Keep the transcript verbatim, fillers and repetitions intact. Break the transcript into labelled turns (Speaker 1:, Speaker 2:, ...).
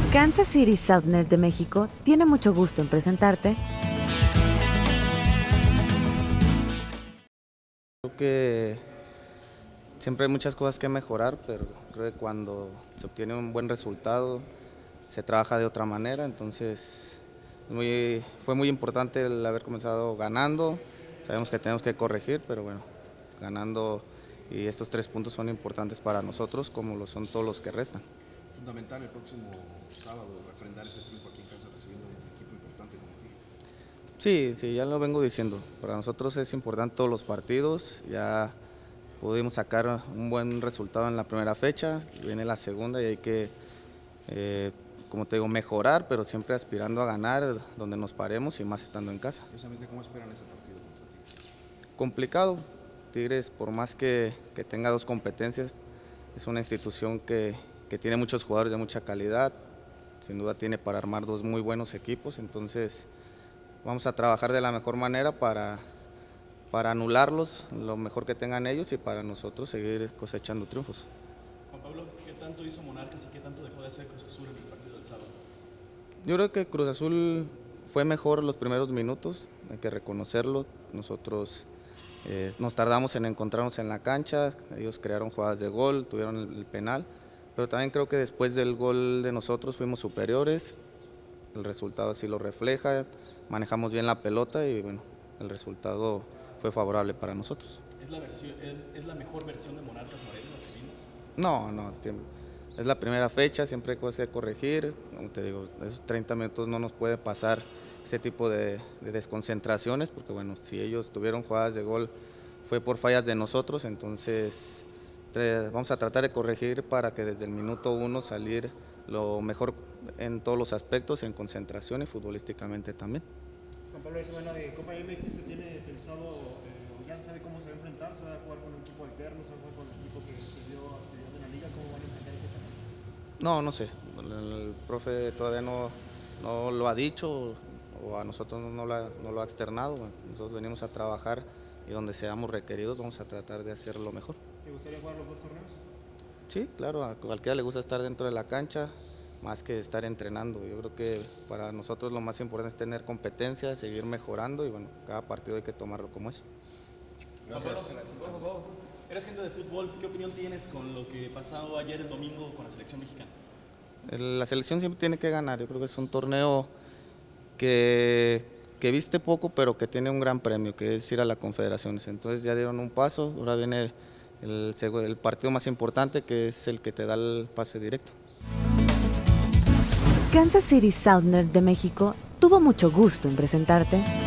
Speaker 1: Kansas City Southern de México tiene mucho gusto en presentarte.
Speaker 2: Creo que siempre hay muchas cosas que mejorar, pero creo que cuando se obtiene un buen resultado se trabaja de otra manera, entonces muy, fue muy importante el haber comenzado ganando. Sabemos que tenemos que corregir, pero bueno, ganando, y estos tres puntos son importantes para nosotros como lo son todos los que restan.
Speaker 3: Fundamental el próximo sábado refrendar ese triunfo aquí en casa recibiendo un equipo importante como Tigres.
Speaker 2: Sí, sí, ya lo vengo diciendo, para nosotros es importante todos los partidos, ya pudimos sacar un buen resultado en la primera fecha, viene la segunda y hay que, eh, como te digo, mejorar, pero siempre aspirando a ganar donde nos paremos y más estando en casa.
Speaker 3: Precisamente, ¿cómo esperan ese partido contra Tigres?
Speaker 2: Complicado, Tigres por más que, que tenga dos competencias, es una institución que, que tiene muchos jugadores de mucha calidad, sin duda tiene para armar dos muy buenos equipos, entonces vamos a trabajar de la mejor manera para, para anularlos, lo mejor que tengan ellos y para nosotros seguir cosechando triunfos.
Speaker 4: Juan Pablo, ¿qué tanto hizo Monarcas y qué tanto dejó de hacer Cruz Azul en el partido del sábado?
Speaker 2: Yo creo que Cruz Azul fue mejor los primeros minutos, hay que reconocerlo. Nosotros eh, nos tardamos en encontrarnos en la cancha, ellos crearon jugadas de gol, tuvieron el, el penal, pero también creo que después del gol de nosotros fuimos superiores, el resultado así lo refleja, manejamos bien la pelota y bueno, el resultado fue favorable para nosotros.
Speaker 4: ¿Es la, versión, es, es la mejor versión de Monarcas Morelia lo que vimos?
Speaker 2: No, no, siempre. Es la primera fecha, siempre hay cosas que corregir, como te digo, esos treinta minutos no nos puede pasar ese tipo de, de desconcentraciones, porque bueno, si ellos tuvieron jugadas de gol fue por fallas de nosotros, entonces vamos a tratar de corregir para que desde el minuto uno salir lo mejor en todos los aspectos, en concentración y futbolísticamente también.
Speaker 5: Juan Pablo, esa semana de Copa M X se tiene pensado, eh, ya se sabe cómo se va a enfrentar, se va a jugar con un equipo alterno, se va a jugar con un equipo que se dio actividad en la liga, ¿cómo van a enfrentar ese tema?
Speaker 2: No, no sé, el, el profe todavía no, no lo ha dicho o a nosotros no lo ha, no lo ha externado, nosotros venimos a trabajar y donde seamos requeridos vamos a tratar de hacerlo mejor.
Speaker 5: ¿Te gustaría jugar los dos torneos?
Speaker 2: Sí, claro, a cualquiera le gusta estar dentro de la cancha, más que estar entrenando. Yo creo que para nosotros lo más importante es tener competencia, seguir mejorando y bueno, cada partido hay que tomarlo como eso.
Speaker 4: Gracias. Juan Pablo, eres gente de fútbol, ¿qué opinión tienes con lo que pasó ayer el domingo con la selección mexicana?
Speaker 2: La selección siempre tiene que ganar, yo creo que es un torneo que, que viste poco pero que tiene un gran premio, que es ir a las confederaciones. Entonces ya dieron un paso, ahora viene el, el partido más importante que es el que te da el pase directo.
Speaker 1: Kansas City Southern de México tuvo mucho gusto en presentarte.